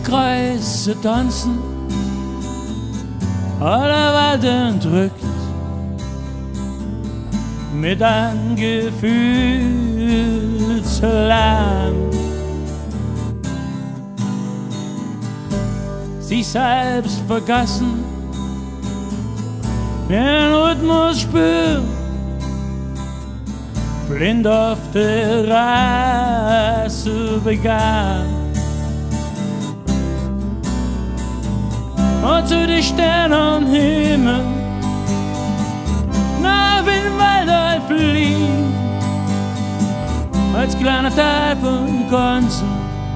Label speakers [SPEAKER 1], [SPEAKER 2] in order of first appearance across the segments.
[SPEAKER 1] Kreis zu tanzen, aller Welt entrückt, mit einem Gefühl zu Lärm. Sich selbst vergessen, den Rhythmus spürt, blind auf der Reise begann. Und zu den Sternen am Himmel, nach dem Wald fliehen, als kleiner Teil vom Ganzen,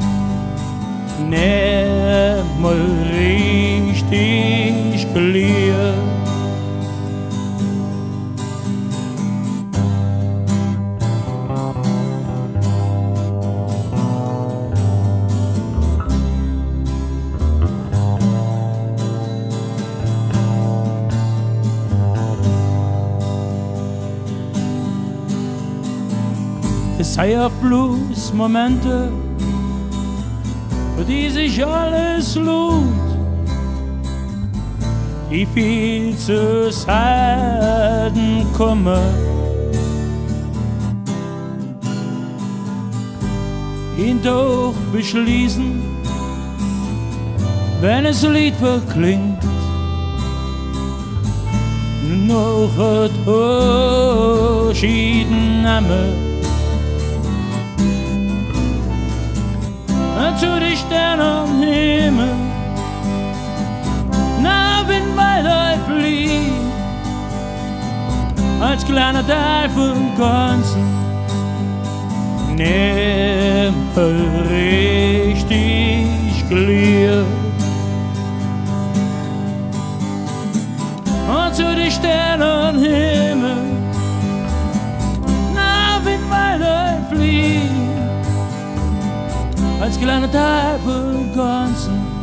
[SPEAKER 1] nicht mal richtig geliebt. Es sei auf bloß Momente, für die sich alles lohnt, die viel zu selten kommen. Ihn doch beschließen, wenn es Lied verklingt, noch ein Abschied nehmen. Zu den Sternen am Himmel, nach wenn weiter fliegt, als kleiner Teil vom Ganzen, nicht richtig geliebt. Und zu den Sternen am Himmel, nach wenn weiter fliegt, als kleiner Teil vom Ganzen.